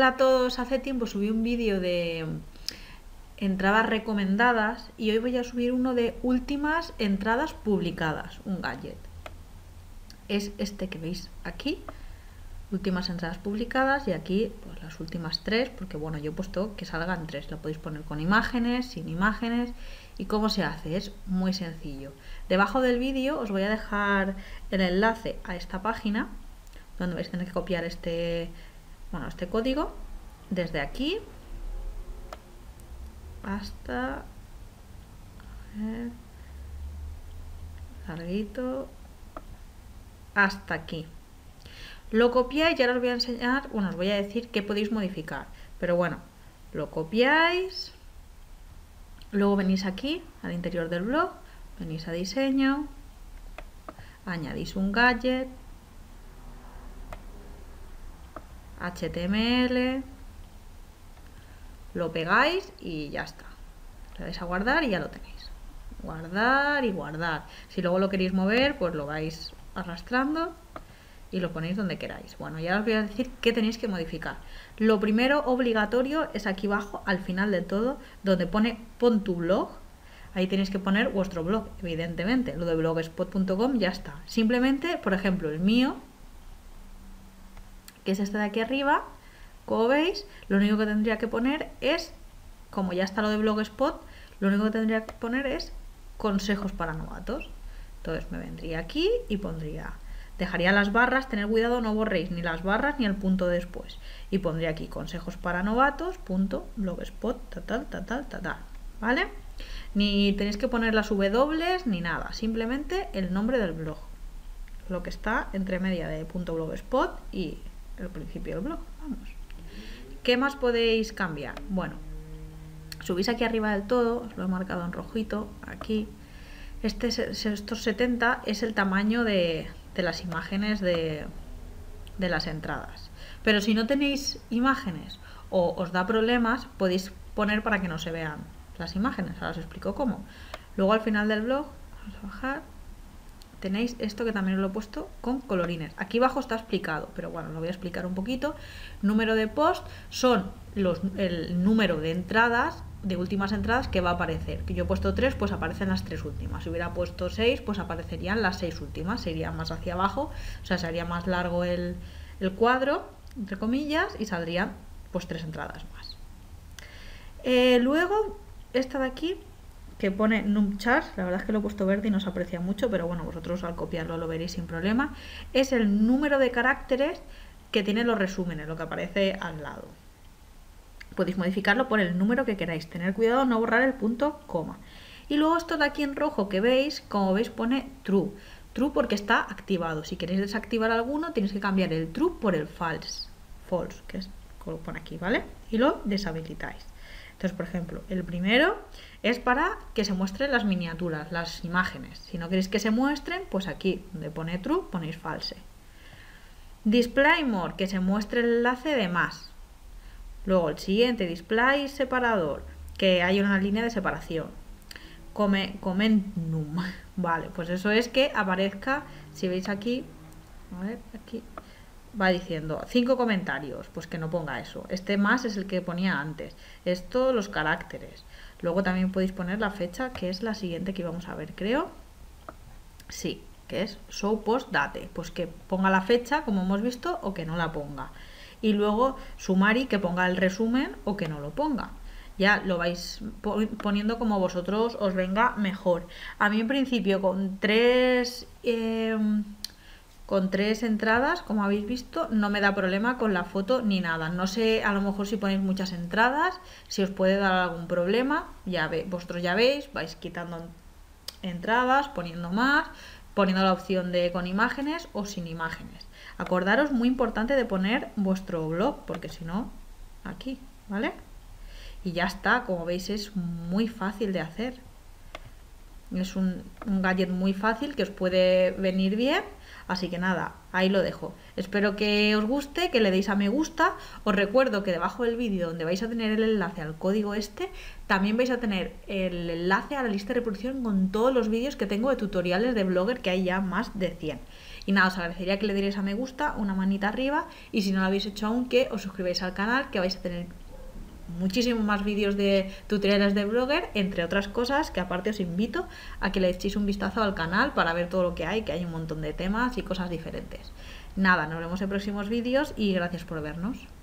Hola a todos, hace tiempo subí un vídeo de entradas recomendadas y hoy voy a subir uno de últimas entradas publicadas, un gadget. Es este que veis aquí, últimas entradas publicadas, y aquí pues las últimas tres, porque bueno, yo he puesto que salgan tres, lo podéis poner con imágenes, sin imágenes. ¿Y cómo se hace? Es muy sencillo. Debajo del vídeo os voy a dejar el enlace a esta página, donde vais a tener que copiar este código desde aquí hasta, larguito, hasta aquí. Lo copiáis y ahora os voy a enseñar, bueno, os voy a decir qué podéis modificar, pero bueno, lo copiáis, luego venís aquí al interior del blog, venís a diseño, añadís un gadget, HTML, lo pegáis y ya está. Le dais a guardar y ya lo tenéis. Guardar y guardar. Si luego lo queréis mover, pues lo vais arrastrando y lo ponéis donde queráis. Bueno, ya os voy a decir qué tenéis que modificar. Lo primero obligatorio es aquí abajo, al final de todo, donde pone pon tu blog. Ahí tenéis que poner vuestro blog, evidentemente. Lo de blogspot.com ya está. Simplemente, por ejemplo, el mío, que es este de aquí arriba, como veis, lo único que tendría que poner es, como ya está lo de Blogspot, lo único que tendría que poner es consejos para novatos. Entonces me vendría aquí y pondría, dejaría las barras, tener cuidado, no borréis ni las barras ni el punto después. Y pondría aquí consejos para novatos, punto, blogspot, tal, ¿vale? Ni tenéis que poner las W ni nada, simplemente el nombre del blog, lo que está entre media de punto blogspot y el principio del blog, vamos. ¿Qué más podéis cambiar? Bueno, subís aquí arriba del todo, os lo he marcado en rojito, aquí. Estos 70 es el tamaño de las imágenes de las entradas. Pero si no tenéis imágenes o os da problemas, podéis poner para que no se vean las imágenes. Ahora os explico cómo. Luego al final del blog, vamos a bajar, tenéis esto que también os lo he puesto con colorines. Aquí abajo está explicado, pero bueno, lo voy a explicar un poquito. Número de post son el número de entradas, de últimas entradas que va a aparecer. Que yo he puesto 3, pues aparecen las 3 últimas. Si hubiera puesto 6, pues aparecerían las 6 últimas. Se iría más hacia abajo, o sea, se haría más largo el cuadro, entre comillas, y saldrían pues 3 entradas más. Luego, esta de aquí, que pone numchart, la verdad es que lo he puesto verde y no se aprecia mucho, pero bueno, vosotros al copiarlo lo veréis sin problema. Es el número de caracteres que tienen los resúmenes, lo que aparece al lado. Podéis modificarlo por el número que queráis, tener cuidado no borrar el punto coma. Y luego esto de aquí en rojo que veis, como veis pone true. True porque está activado. Si queréis desactivar alguno, tenéis que cambiar el true por el false, que es como lo pone aquí, ¿vale? Y lo deshabilitáis. Entonces, por ejemplo, el primero es para que se muestren las miniaturas, las imágenes. Si no queréis que se muestren, pues aquí donde pone true ponéis false. Display more, que se muestre el enlace de más. Luego el siguiente, display separador, que hay una línea de separación. Comentum, vale, pues eso es que aparezca, si veis aquí, a ver, aquí va diciendo 5 comentarios, pues que no ponga eso. Este más es el que ponía antes. Esto, los caracteres. Luego también podéis poner la fecha, que es la siguiente que íbamos a ver, creo. Sí, que es show post date. Pues que ponga la fecha, como hemos visto, o que no la ponga. Y luego summary, que ponga el resumen o que no lo ponga. Ya lo vais poniendo como vosotros os venga mejor. A mí en principio con tres entradas, como habéis visto, no me da problema con la foto ni nada. No sé, a lo mejor si ponéis muchas entradas, si os puede dar algún problema. Vosotros ya veis, vais quitando entradas, poniendo más, poniendo la opción de con imágenes o sin imágenes. Acordaros, muy importante, de poner vuestro blog, porque si no, aquí, ¿vale? Y ya está, como veis es muy fácil de hacer. Es un gadget muy fácil que os puede venir bien. Así que nada, ahí lo dejo. Espero que os guste, que le deis a me gusta. Os recuerdo que debajo del vídeo, donde vais a tener el enlace al código este, también vais a tener el enlace a la lista de reproducción con todos los vídeos que tengo de tutoriales de Blogger, que hay ya más de 100. Y nada, os agradecería que le dierais a me gusta, una manita arriba, y si no lo habéis hecho aún, que os suscribáis al canal, que vais a tener muchísimos más vídeos de tutoriales de Blogger, entre otras cosas, que aparte os invito a que le echéis un vistazo al canal para ver todo lo que hay un montón de temas y cosas diferentes. Nada, nos vemos en próximos vídeos y gracias por vernos.